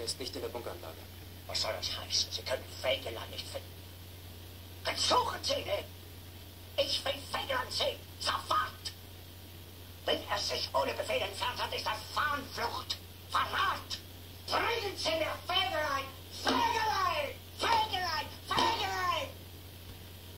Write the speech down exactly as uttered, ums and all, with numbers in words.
ist nicht in der Bunkeranlage. Was soll das heißen? Sie können Fägeland nicht finden. Dann suchen Sie ihn! Ich will Fägeland sehen! Sofort! Wenn er sich ohne Befehl entfernt hat, ist das Fahnenflucht! Verrat!